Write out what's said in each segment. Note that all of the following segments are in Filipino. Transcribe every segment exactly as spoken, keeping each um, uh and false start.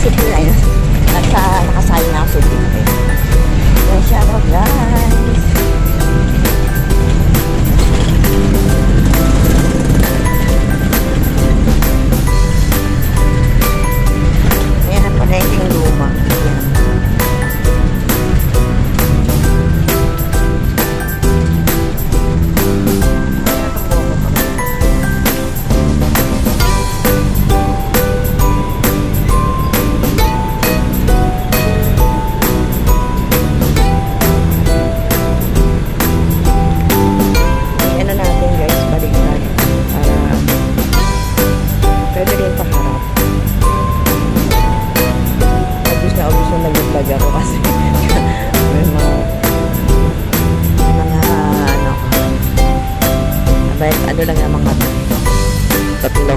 munisipyo na yun. Nasa, nakasali na ako dito. Yan, shout out guys. Ayan ang palengke yung luma. Ayan. Ako kasi may mga mga ano abay, ano lang yung mga tatlo.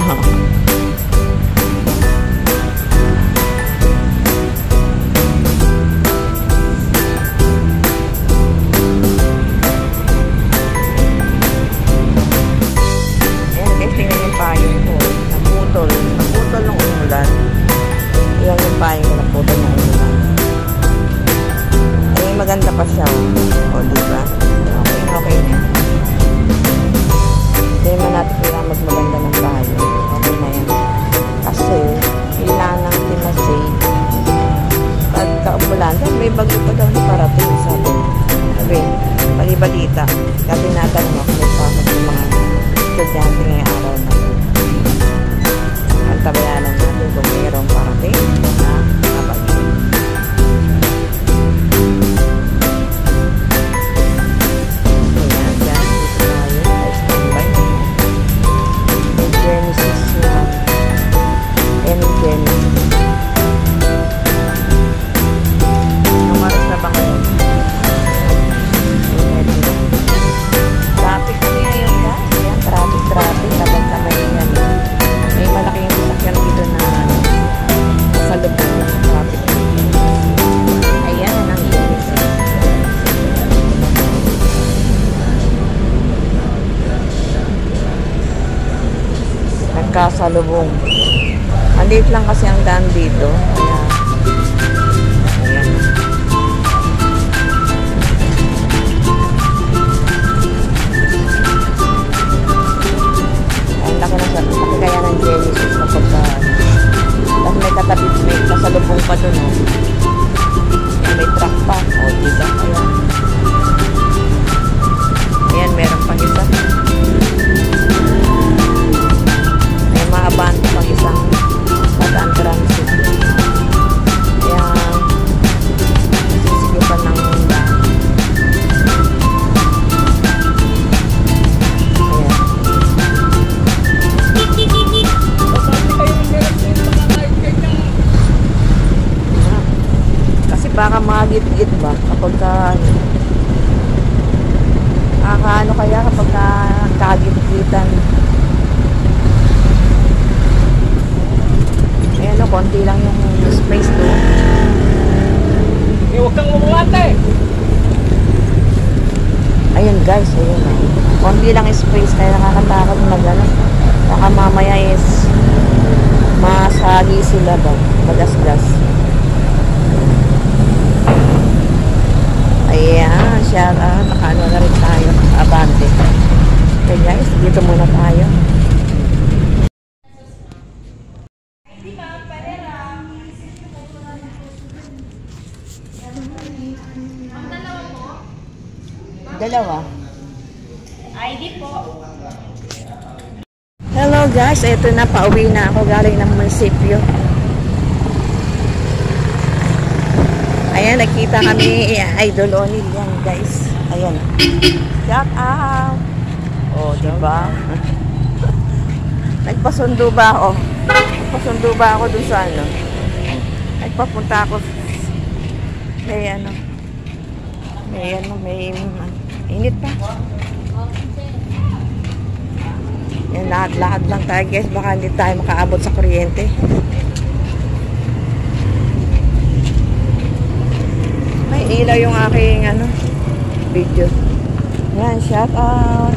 Ayan guys, tingnan yung payong ko, naputol naputol ng umulan. Ayan yung payong ko, naputol ng umulan. Maganda pa siya. O, diba? Okay, okay na. Hindi naman natin kailangan magmaganda ng tayo. Okay na yan. Kasi, kailangan ng tinasay. Pagka umulan, may bago pa daw na parating. Sabi, sabi, bali-balita. Kasi natanong ako, may pasok yung mga estudyante ngayong araw na. Ang tabayanan natin kung mayroong parating na kapagin. Kasalubong. Maliit lang kasi ang daan dito. Kaya, ayan. Ang laki na sa laki kaya ng Genesis na pagka tapos may katapit, may kasalubong pa dun. Oh. May truck pa. O, oh, diba? Ayan. Ayan, meron pang isa. Abante pang isang pag-ang transit. Kaya sisigupan ng daan. Ayan. Kasi baka magit-git ba kapag ka ano kaya kapag ka kagit-gitan. Ayan o, konti lang yung space doon. Eh, huwag kang umuwate! Ayun guys, ayun o. Konti lang yung space, kaya nakakatakot mag ano. Baka mamaya is masagi sila ba? Magasgas. Ayan, siya, ah, nakaano na rin tayo. Abante. Okay guys, dito muna tayo. Dalawa. I D po. Hello guys, eto na, pauwi na ako galing ng munisipyo. Ayan, nakita kami Idol O'Neil yan guys. Ayan. Shout out. Oh, diba? Nagpasundo ba ako? Nagpasundo ba ako dun sa ano? Nagpapunta ako may ano? May ano, may init pa. Yan, lahat-lahat lang tayo guys. Baka hindi tayo makaabot sa kuryente. May ilaw yung aking ano, video. Yan, shout out.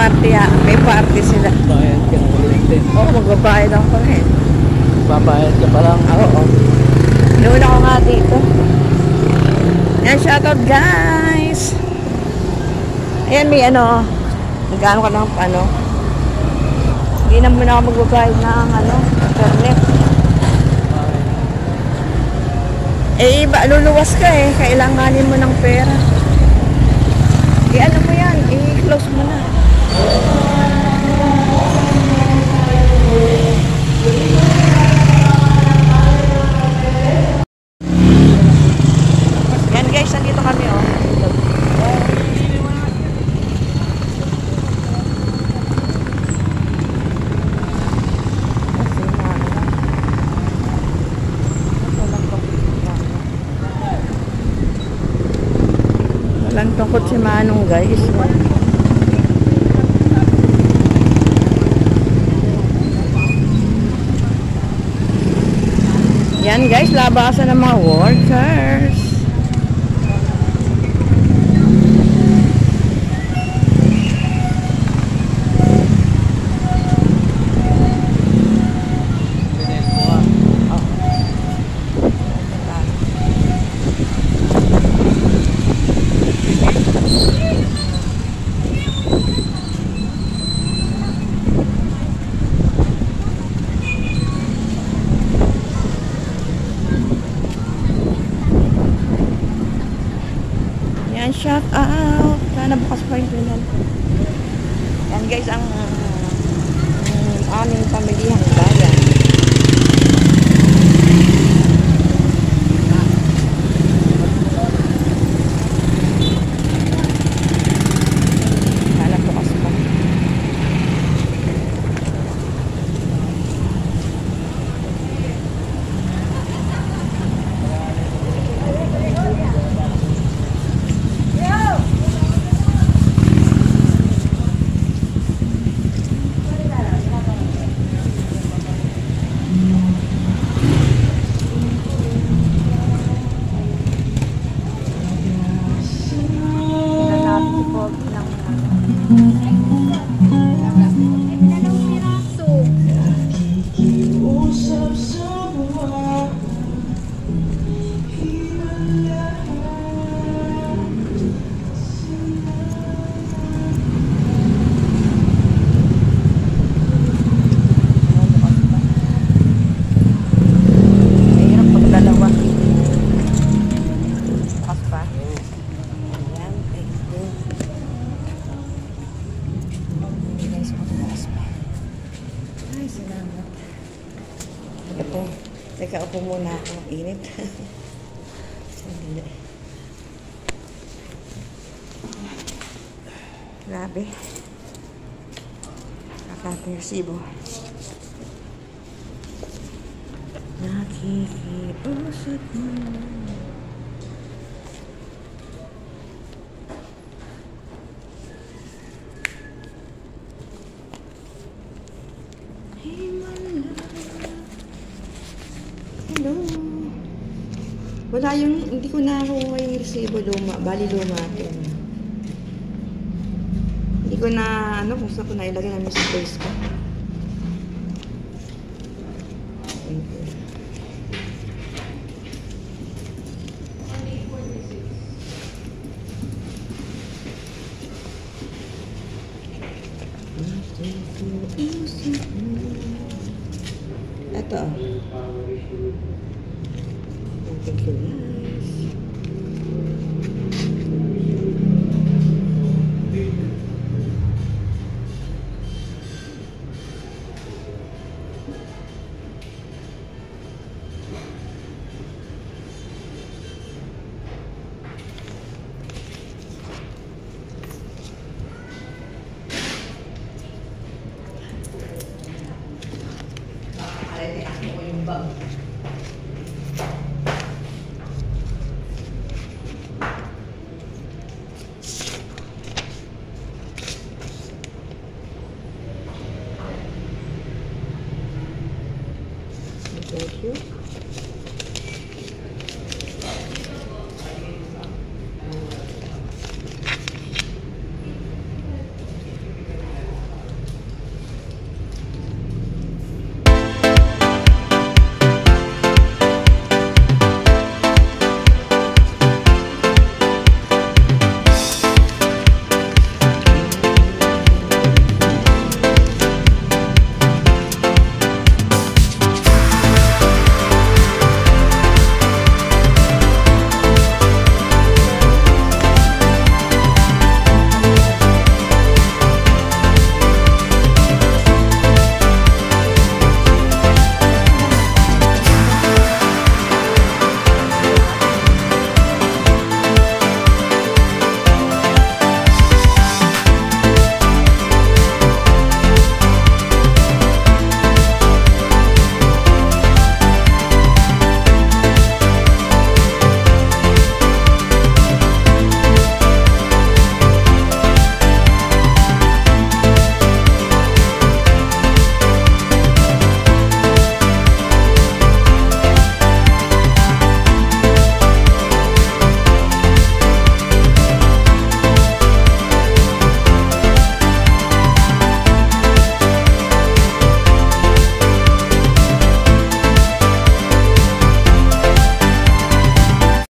party ha. May party sila. Bayad ka na ulit din. Oo, magbabayad ako pa rin. Babayad ka pa lang. Oo. Inuuna ko nga dito. Yan, shoutout guys! Ayan, may ano, magkano ka ng ano. Hindi na muna ako magbabayad ng ano, internet. Eh, iba, luluwas ka eh. Kailanganin mo ng pera. Eh, ano mo yan? I-close mo na. Yan guys, nandito kami oh. Walang tungkot si Manong guys. Yan guys, labasan ng mga workers. Yan, shout out. Sana bukas pa yung tunnel. Yan guys, ang um, aming pamilihang bayan. Sana bukas pa. Ito, teka, upo muna ako. Init. Sandali. Grabe. Kakapersibo. Nakikipusot mo. Hello. Wala yung, hindi ko nakuha yung resibo luma, bali luma ito. Hindi ko na, ano, kung saan ko na ilagay na space ko. Thank you. Ito. Thank you.